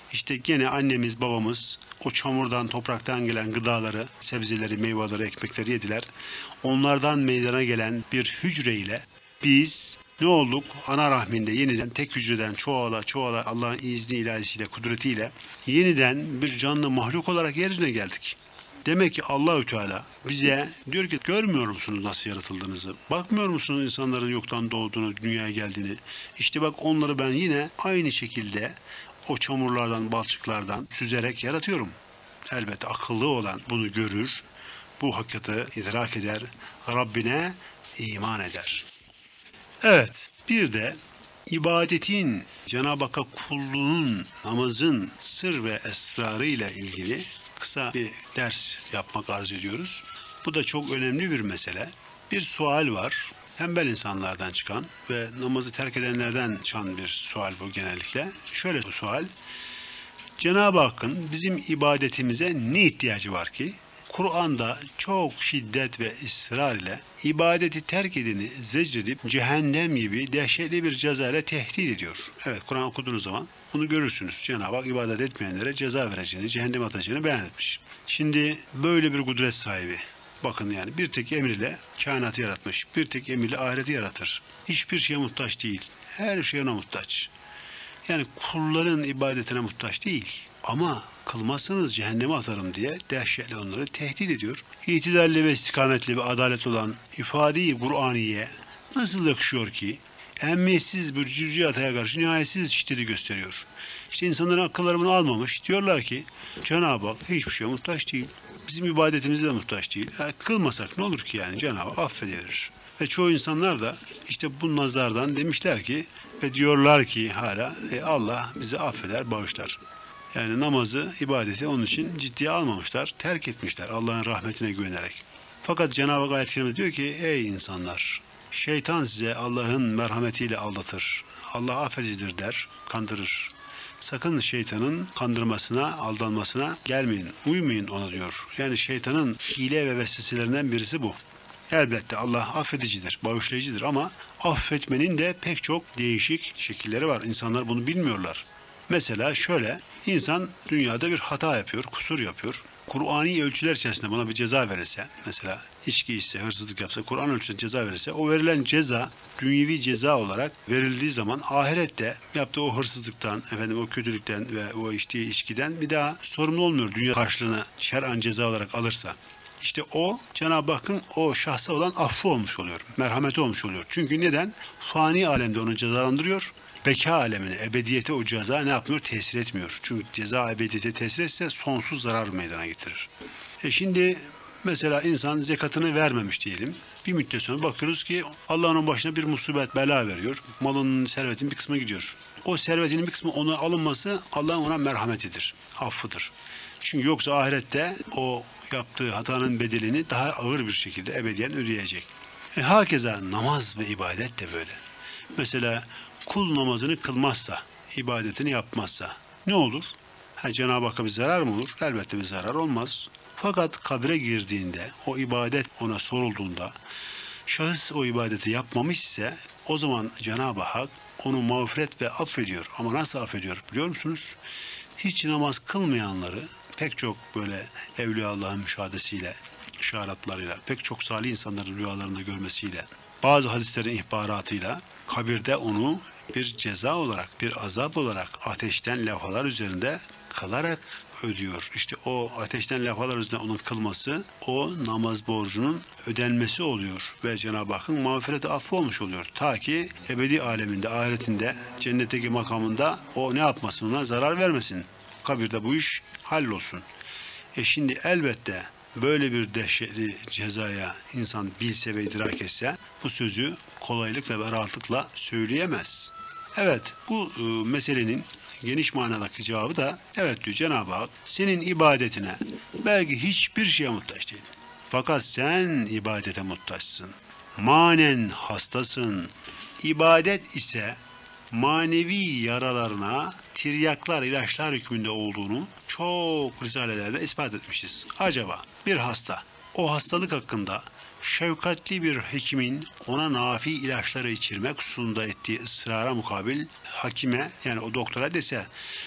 İşte gene annemiz, babamız o çamurdan, topraktan gelen gıdaları, sebzeleri, meyveleri, ekmekleri yediler. Onlardan meydana gelen bir hücre ile biz ne olduk? Ana rahminde yeniden tek hücreden çoğala çoğala Allah'ın izni ilahisiyle, kudretiyle yeniden bir canlı mahluk olarak yeryüzüne geldik. Demek ki Allahü Teala bize diyor ki görmüyor musunuz nasıl yaratıldığınızı? Bakmıyor musunuz insanların yoktan doğduğunu, dünyaya geldiğini? İşte bak onları ben yine aynı şekilde o çamurlardan, balçıklardan süzerek yaratıyorum. Elbette akıllı olan bunu görür, bu hakikati idrak eder, Rabbine iman eder. Evet, bir de ibadetin, Cenab-ı Hakk'a kulluğun, namazın sır ve esrarı ile ilgili kısa bir ders yapmak arzu ediyoruz. Bu da çok önemli bir mesele. Bir sual var. Tembel insanlardan çıkan ve namazı terk edenlerden çıkan bir sual bu genellikle. Şöyle bir sual. Cenab-ı Hakk'ın bizim ibadetimize ne ihtiyacı var ki? Kur'an'da çok şiddet ve ısrar ile ibadeti terk edeni zecredip cehennem gibi dehşetli bir ceza ile tehdit ediyor. Evet, Kur'an okuduğunuz zaman bunu görürsünüz. Cenab-ı Hak ibadet etmeyenlere ceza vereceğini, cehennem atacağını beyan etmiş. Şimdi böyle bir kudret sahibi. Bakın yani bir tek emriyle kainatı yaratmış. Bir tek emriyle ahireti yaratır. Hiçbir şeye muhtaç değil. Her şeye ona muhtaç. Yani kulların ibadetine muhtaç değil. Ama kılmazsanız cehenneme atarım diye dehşetle onları tehdit ediyor. İtidalli ve istikametli ve adalet olan ifade-i Kur'aniye nasıl yakışıyor ki ehemmiyetsiz bir cüz'iyata karşı nihayetsiz şiddeti gösteriyor. İşte insanların akılları bunu almamış. Diyorlar ki Cenab-ı Hak hiçbir şeye muhtaç değil. Bizim ibadetimize de muhtaç değil. Kılmasak ne olur ki yani Cenab-ı Hak affediverir. Ve çoğu insanlar da işte bu nazardan demişler ki ve diyorlar ki hala Allah bizi affeder, bağışlar. Yani namazı, ibadeti onun için ciddiye almamışlar, terk etmişler Allah'ın rahmetine güvenerek. Fakat Cenab-ı Hak ayet-i kerimede diyor ki ey insanlar, şeytan size Allah'ın merhametiyle aldatır. Allah affedicidir der, kandırır. Sakın şeytanın kandırmasına, aldanmasına gelmeyin, uymayın ona diyor. Yani şeytanın hile ve vesveselerinden birisi bu. Elbette Allah affedicidir, bağışlayıcıdır ama affetmenin de pek çok değişik şekilleri var. İnsanlar bunu bilmiyorlar. Mesela şöyle, insan dünyada bir hata yapıyor, kusur yapıyor. Kur'ani ölçüler içerisinde buna bir ceza verirse, mesela içki içse, hırsızlık yapsa, Kur'an ölçüsünde ceza verirse, o verilen ceza, dünyevi ceza olarak verildiği zaman ahirette yaptığı o hırsızlıktan, o kötülükten ve o içtiği içkiden bir daha sorumlu olmuyor. Dünya karşılığını şer'an ceza olarak alırsa. İşte o Cenab-ı Hakk'ın o şahsa olan affı olmuş oluyor, merhameti olmuş oluyor. Çünkü neden? Fani alemde onu cezalandırıyor. Beka alemine, ebediyete o ceza ne yapmıyor? Tesir etmiyor. Çünkü ceza ebediyete tesir etse sonsuz zarar meydana getirir. Şimdi mesela insan zekatını vermemiş diyelim. Bir müddet sonra bakıyoruz ki Allah onun başına bir musibet, bela veriyor. Malının, servetinin bir kısmı gidiyor. O servetinin bir kısmı ona alınması Allah'ın ona merhametidir, affıdır. Çünkü yoksa ahirette o yaptığı hatanın bedelini daha ağır bir şekilde ebediyen ödeyecek. Hakeza namaz ve ibadet de böyle. Mesela kul namazını kılmazsa, ibadetini yapmazsa ne olur? Cenab-ı Hakk'a bir zarar mı olur? Elbette bir zarar olmaz. Fakat kabre girdiğinde, o ibadet ona sorulduğunda, şahıs o ibadeti yapmamış ise o zaman Cenab-ı Hak onu mağfiret ve affediyor. Ama nasıl affediyor biliyor musunuz? Hiç namaz kılmayanları pek çok böyle Evliya Allah'ın müşahadesiyle, işaretlarıyla, pek çok salih insanların rüyalarında görmesiyle, bazı hadislerin ihbaratıyla kabirde onu bir ceza olarak, bir azap olarak ateşten levhalar üzerinde kalarak ödüyor. İşte o ateşten levhalar üzerinde onun kılması, o namaz borcunun ödenmesi oluyor ve Cenab-ı Hakk'ın mağfireti affı olmuş oluyor. Ta ki ebedi aleminde, ahiretinde, cennetteki makamında o ne yapmasın, ona zarar vermesin. Kabirde bu iş hallolsun. Şimdi elbette böyle bir dehşetli cezaya insan bilse ve idrak etse bu sözü kolaylıkla ve rahatlıkla söyleyemez. Evet, bu meselenin geniş manadaki cevabı da evet diyor Cenab-ı Hak senin ibadetine belki hiçbir şeye muhtaç değil. Fakat sen ibadete muhtaçsın. Manen hastasın. İbadet ise manevi yaralarına tiryaklar, ilaçlar hükmünde olduğunu çok risalelerde ispat etmişiz. Acaba bir hasta, o hastalık hakkında şefkatli bir hekimin ona nafi ilaçları içirmek hususunda ettiği ısrara mukabil hakime, yani o doktora dese,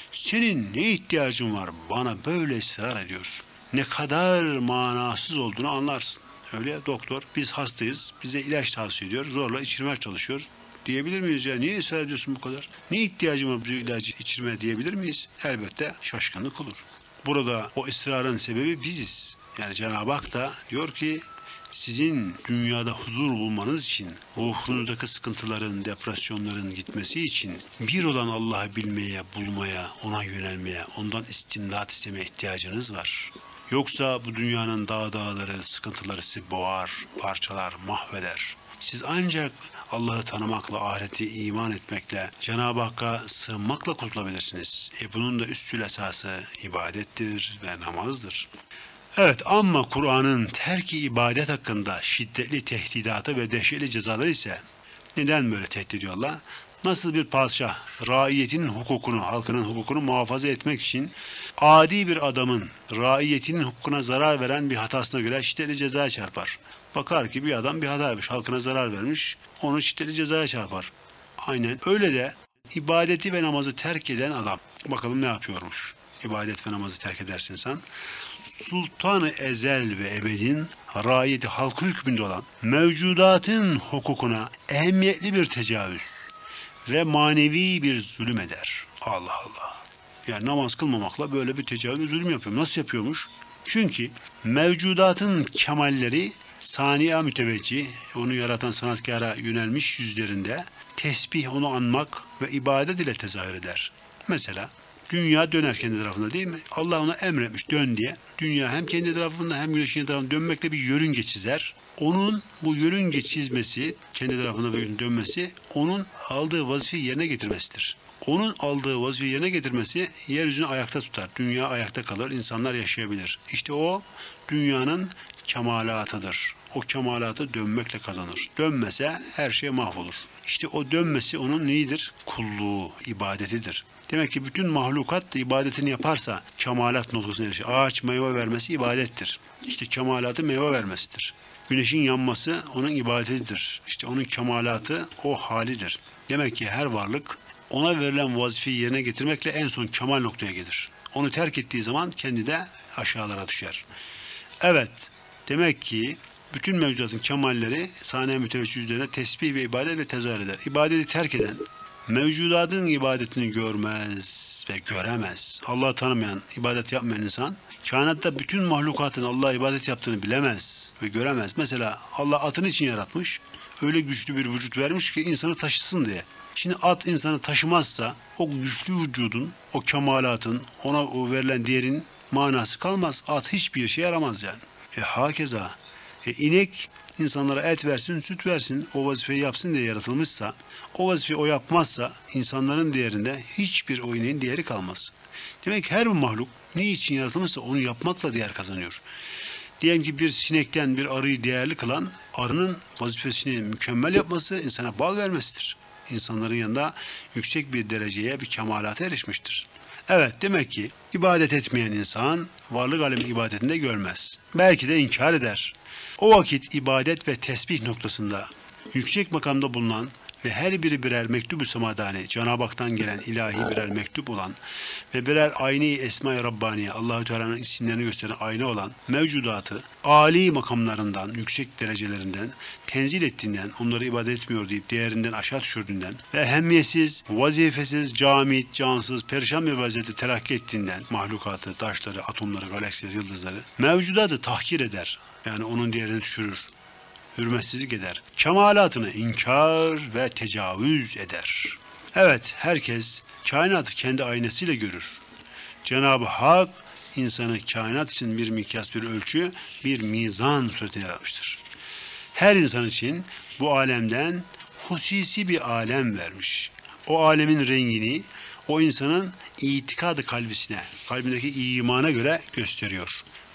senin ne ihtiyacın var, bana böyle ısrar ediyorsun, ne kadar manasız olduğunu anlarsın. Öyle doktor, biz hastayız, bize ilaç tavsiye ediyor, zorla içirmeye çalışıyor diyebilir miyiz ya? Niye ısrar ediyorsun bu kadar? Ne ihtiyacın var bu ilacı içirmeye diyebilir miyiz? Elbette şaşkınlık olur. Burada o ısrarın sebebi biziz. Yani Cenab-ı Hak da diyor ki, sizin dünyada huzur bulmanız için, ruhunuzdaki sıkıntıların, depresyonların gitmesi için bir olan Allah'ı bilmeye, bulmaya, ona yönelmeye, ondan istimdat istemeye ihtiyacınız var. Yoksa bu dünyanın dağları, sıkıntıları sizi boğar, parçalar, mahveder. Siz ancak Allah'ı tanımakla, ahireti iman etmekle, Cenab-ı Hakk'a sığınmakla kurtulabilirsiniz. Bunun da üstül esası ibadettir ve namazdır. Evet, ama Kur'an'ın terki ibadet hakkında şiddetli tehdidatı ve dehşetli cezaları ise neden böyle tehdit ediyor Allah? Nasıl bir padişah raiyetinin hukukunu, halkının hukukunu muhafaza etmek için adi bir adamın raiyetinin hukukuna zarar veren bir hatasına göre şiddetli cezaya çarpar. Bakar ki bir adam bir hata yapmış, halkına zarar vermiş, onu şiddetli cezaya çarpar. Aynen öyle de ibadeti ve namazı terk eden adam, bakalım ne yapıyormuş? İbadet ve namazı terk edersin sen. Sultan-ı ezel ve ebedin raiyeti halkı hükmünde olan mevcudatın hukukuna ehemmiyetli bir tecavüz ve manevi bir zulüm eder. Allah Allah. Yani namaz kılmamakla böyle bir tecavüz, zulüm yapıyor. Nasıl yapıyormuş? Çünkü mevcudatın kemalleri saniye müteveccih, onu yaratan sanatkara yönelmiş yüzlerinde tesbih, onu anmak ve ibadet ile tezahür eder. Mesela dünya döner kendi tarafında, değil mi? Allah ona emretmiş dön diye. Dünya hem kendi tarafında hem güneşin tarafında dönmekle bir yörünge çizer. Onun bu yörünge çizmesi, kendi tarafına ve dönmesi, onun aldığı vazifeyi yerine getirmesidir. Onun aldığı vazifeyi yerine getirmesi yeryüzünü ayakta tutar. Dünya ayakta kalır, insanlar yaşayabilir. İşte o dünyanın kemalatıdır. O kemalatı dönmekle kazanır. Dönmese her şey mahvolur. İşte o dönmesi onun neyidir? Kulluğu, ibadetidir. Demek ki bütün mahlukat da ibadetini yaparsa kemalat noktasına erişir. Ağaç meyve vermesi ibadettir. İşte kemalatı meyve vermesidir. Güneşin yanması onun ibadetidir. İşte onun kemalatı o halidir. Demek ki her varlık ona verilen vazifeyi yerine getirmekle en son kemal noktaya gelir. Onu terk ettiği zaman kendi de aşağılara düşer. Evet, demek ki bütün mevcudatın kemalleri saniye müteveccih yüzlerine tesbih ve ibadet ve tezahür eder. İbadeti terk eden mevcudatın ibadetini görmez ve göremez. Allah'ı tanımayan, ibadet yapmayan insan kainatta bütün mahlukatın Allah'a ibadet yaptığını bilemez ve göremez. Mesela Allah atın için yaratmış, öyle güçlü bir vücut vermiş ki insanı taşısın diye. Şimdi at insanı taşımazsa o güçlü vücudun, o kemalatın, ona o verilen değerin manası kalmaz. At hiçbir işe yaramaz yani. Hakeza inek insanlara et versin, süt versin, o vazifeyi yapsın diye yaratılmışsa, o vazifeyi o yapmazsa insanların değerinde hiçbir o ineğin değeri kalmaz. Demek ki her bir mahluk ne için yaratılmışsa onu yapmakla değer kazanıyor. Diyelim ki bir sinekten bir arıyı değerli kılan, arının vazifesini mükemmel yapması, insana bal vermesidir. İnsanların yanında yüksek bir dereceye, bir kemalata erişmiştir. Evet, demek ki ibadet etmeyen insan varlık alemin ibadetinde görmez. Belki de inkar eder. O vakit ibadet ve tesbih noktasında yüksek makamda bulunan ve her biri birer mektubu semadani, Cenab-ı Hak'tan gelen ilahi birer mektup olan ve birer ayni esma-i Rabbaniye, Allahü Teala'nın isimlerini gösteren ayna olan mevcudatı âli makamlarından, yüksek derecelerinden tenzil ettiğinden, onları ibadet etmiyor deyip değerinden aşağı düşürdüğünden ve ehemmiyetsiz, vazifesiz, camit, cansız, perişan bir vaziyette telakki ettiğinden mahlukatı, taşları, atomları, galaksileri, yıldızları mevcudatı tahkir eder. Yani onun değerini düşürür. Hürmetsizlik eder. Kemalatını inkar ve tecavüz eder. Evet, herkes kainatı kendi aynasıyla görür. Cenab-ı Hak insanı kainat için bir mikyas, bir ölçü, bir mizan suretine yaratmıştır. Her insan için bu alemden hususi bir alem vermiş. O alemin rengini o insanın itikadı kalbisine, kalbindeki imana göre gösteriyor.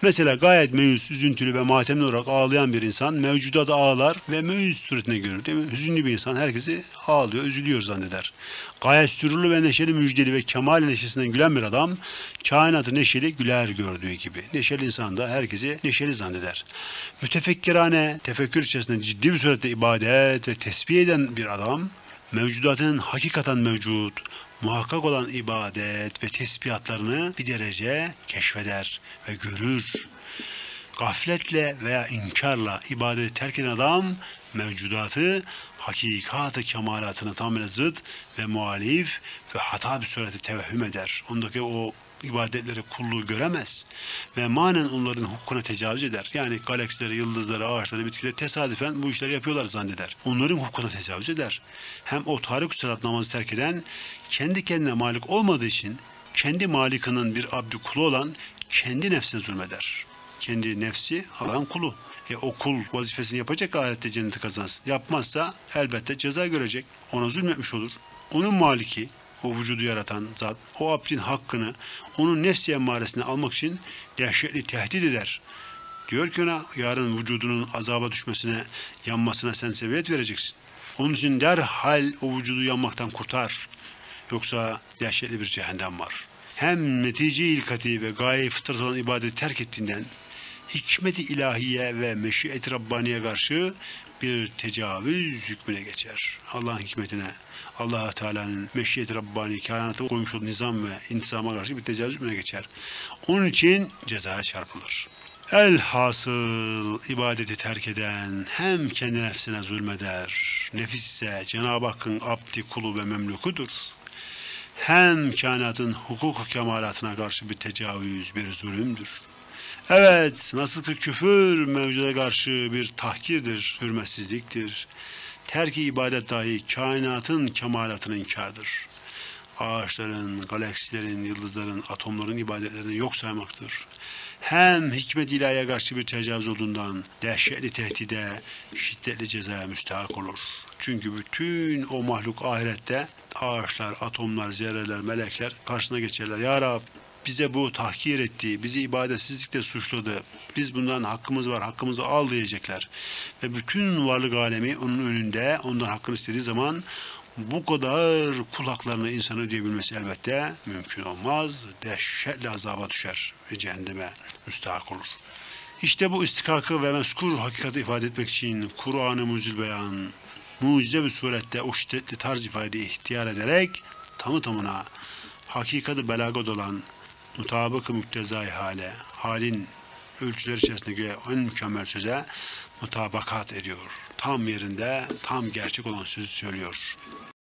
Mesela gayet meyus, üzüntülü ve matemli olarak ağlayan bir insan mevcuda da ağlar ve meyus suretine görür. Değil mi? Hüzünlü bir insan herkesi ağlıyor, üzülüyor zanneder. Gayet sürurlu ve neşeli, müjdeli ve kemal neşesinden gülen bir adam kainatı neşeli, güler gördüğü gibi. Neşeli insan da herkesi neşeli zanneder. Mütefekkirane, tefekkür içerisinde ciddi bir surette ibadet ve tesbih eden bir adam, mevcudatın hakikaten mevcut, muhakkak olan ibadet ve tesbihatlarını bir derece keşfeder ve görür. Gafletle veya inkarla ibadeti terk eden adam mevcudatı hakikat-ı kemalatına tamamen zıt ve muhalif ve hata bir surette tevehhüm eder. Ondaki o ibadetleri, kulluğu göremez ve manen onların hukkuna tecavüz eder. Yani galaksileri, yıldızları, ağaçları, bitkileri tesadüfen bu işleri yapıyorlar zanneder. Onların hukkuna tecavüz eder. Hem o tarik-ü selat namazı terk eden kendi kendine malik olmadığı için kendi malikinin bir abdü kulu olan kendi nefsine zulmeder. Kendi nefsi Allah'ın kulu. O kul vazifesini yapacak, ahirette cenneti kazansın. Yapmazsa elbette ceza görecek. Ona zulmetmiş olur. Onun maliki, o vücudu yaratan zat, o abdin hakkını onun nefsi emmaresine almak için dehşetli tehdit eder. Diyor ki ona, yarın vücudunun azaba düşmesine, yanmasına sen sebebiyet vereceksin. Onun için derhal o vücudu yanmaktan kurtar. Yoksa dehşetli bir cehennem var. Hem netice ilkati ve gaye fıtrat olan ibadeti terk ettiğinden hikmet-i ilahiye ve meşiyet-i Rabbaniye karşı bir tecavüz hükmüne geçer. Allah'ın hikmetine, Allah Teala'nın meşiyet-i Rabbani kainata koymuş olduğu nizam ve intizama karşı bir tecavüz hükmüne geçer. Onun için cezaya çarpılır. Elhasıl ibadeti terk eden hem kendi nefsine zulmeder, nefis ise Cenab-ı Hakk'ın abdi, kulu ve memlukudur. Hem kainatın hukuk kemalatına karşı bir tecavüz, bir zulümdür. Evet, nasıl ki küfür mevcuda karşı bir tahkirdir, hürmetsizliktir. Terk-i ibadet dahi kainatın kemalatının inkardır. Ağaçların, galaksilerin, yıldızların, atomların ibadetlerini yok saymaktır. Hem hikmet ilahiye karşı bir tecavüz olduğundan dehşetli tehdide, şiddetli cezaya müstahak olur. Çünkü bütün o mahluk ahirette ağaçlar, atomlar, zerreler, melekler karşısına geçerler. Ya Rab, bize bu tahkir etti, bizi ibadetsizlikle suçladı. Biz bundan hakkımız var, hakkımızı al diyecekler. Ve bütün varlık alemi onun önünde, ondan hakkını istediği zaman bu kadar kul haklarını insan ödeyebilmesi elbette mümkün olmaz. Dehşetli azaba düşer ve cehenneme müstahak olur. İşte bu istikakı ve meskur hakikati ifade etmek için Kur'an-ı Muzilbeyan mucize bir surette o şiddetli tarz ifadeyi ihtiyar ederek tamı tamına hakikati belagat olan mutabık-ı müktezai hale, halin ölçüler içerisinde en mükemmel söze mutabakat ediyor. Tam yerinde, tam gerçek olan sözü söylüyor.